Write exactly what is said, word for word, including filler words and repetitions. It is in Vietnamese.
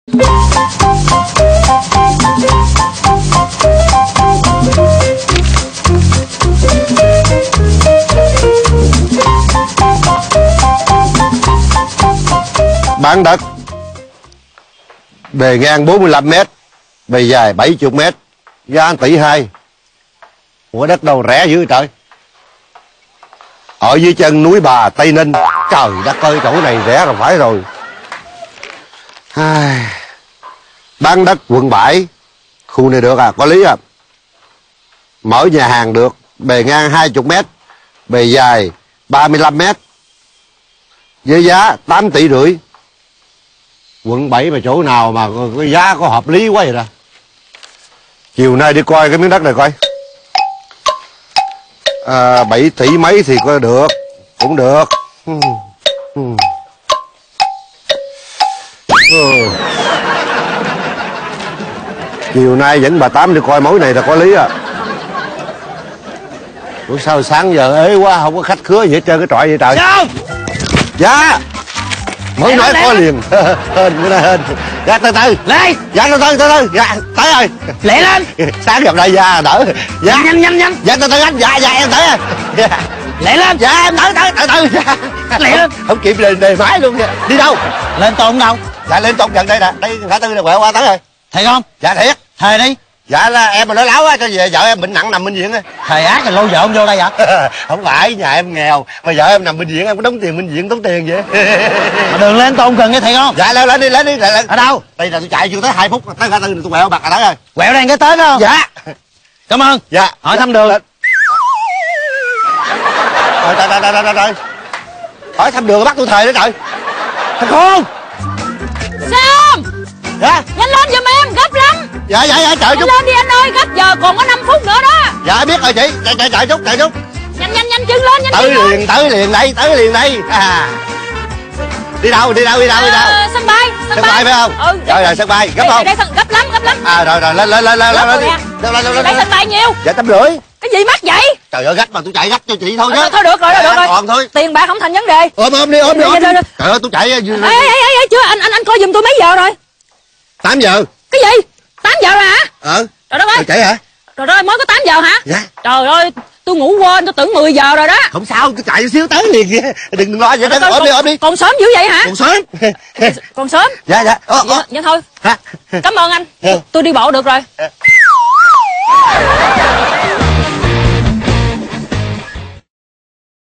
Bán đất bề ngang bốn mươi lăm mét, bề dài bảy mươi mét, giá một tỷ hai. Ủa đất đâu rẻ dữ trời. Ở dưới chân núi Bà, Tây Ninh. Trời đất ơi, chỗ này rẻ là phải rồi. Ai... Bán đất quận bảy. Khu này được à, có lý à. Mở nhà hàng được, bề ngang hai mươi mét, bề dài ba mươi lăm mét, với giá tám tỷ rưỡi. Quận bảy mà chỗ nào mà cái giá có hợp lý quá vậy đó. Chiều nay đi coi cái miếng đất này coi. À, bảy tỷ mấy thì có được, cũng được. Ừ. Ừ. Ừ. Chiều nay dẫn bà Tám đi coi mối này là có lý à. Ủa sao sáng giờ ế quá, không có khách khứa gì hết trơn cái trọi vậy trời. Sao? Dạ. Mới lẹ nói lẹ có liền. Hên bữa nay hên. Dạ từ từ. Lên. Dạ từ từ từ từ. Dạ tới rồi. Lẹ lên. Sáng gặp đây dạ đỡ. Dạ nhanh nhanh nhanh. Dạ từ từ anh. Dạ dạ em tới rồi. Dạ. Lẹ lên. Dạ em tới tới từ từ. Dạ. Lẹ lên. Không kịp lên đề máy luôn nha. Đi đâu? Lên Tôn đâu? Dạ lên Tôn gần đây nè. Đây ngã tư này quẹo qua tới rồi. Thầy không? Dạ thiệt. Thầy đi. Dạ là em mà nói láo á, cho về vợ em bệnh nặng nằm bệnh viện á. Thầy ác là lôi vợ ông vô đây vậy? Không phải, nhà em nghèo mà vợ em nằm bệnh viện, em có đóng tiền bệnh viện tốn tiền vậy. Mà đường lên Tôn gần nghe thầy không? Dạ lên lên đi lên đi. Lên, lên. Ở đâu? Đây là tôi chạy chưa tới hai phút tới ngã tư này tôi quẹo bạc ở đó rồi. Quẹo đang cái tới không? Dạ. Cảm ơn. Dạ. Hỏi thăm đường. Rồi trời trời trời trời trời. Hỏi thăm đường bắt tôi thời đó trời. Thằng khôn. Sao? Dạ. Nhanh lên giùm em, gấp lắm. Dạ dạ dạ trời Nhanh chút. lên đi anh ơi, gấp giờ còn có năm phút nữa đó. Dạ biết rồi chị. Chạy chạy chạy chút chạy chút. Nhanh nhanh nhanh chân lên, nhanh Tới chân lên. liền tới liền đây tới liền đây. À. Đi đâu đi đâu đi đâu đi đâu? À, sân bay Sân bay phải không? Ừ. Rồi rồi sân bay gấp đây, không? đây, đây, gấp lắm gấp lắm. À rồi rồi lên lên lên lên lên lên đi. Lên lên lên Đây lên. sân bay nhiêu? Dạ tám rưỡi. Cái gì mắc vậy? Trời ơi gấp mà tôi chạy gấp cho chị thôi chứ. Thôi, thôi được rồi, dạ, được rồi. Còn thôi. Tiền bạc không thành vấn đề. Ôm ôm đi ôm đi ôm đi. Trời Ơi tôi chạy. Ê ê ê ê chưa anh anh anh coi giùm tôi mấy giờ rồi? tám giờ. Cái gì? tám giờ rồi hả? Ờ. Trời đất ơi. Chạy hả? Trời đất ơi mới có tám giờ hả? Dạ. Trời ơi tôi ngủ quên, tôi tưởng mười giờ rồi đó. Không sao, tôi chạy xíu tới liền kìa. Đừng đừng lo vậy đó. Ôm đi ôm đi. Còn sớm dữ vậy hả? Còn sớm. Còn sớm. Dạ dạ. Ờ, Dạ, ờ. dạ thôi. Hả? Cảm ơn anh. Dạ. Tôi đi bộ được rồi. Dạ.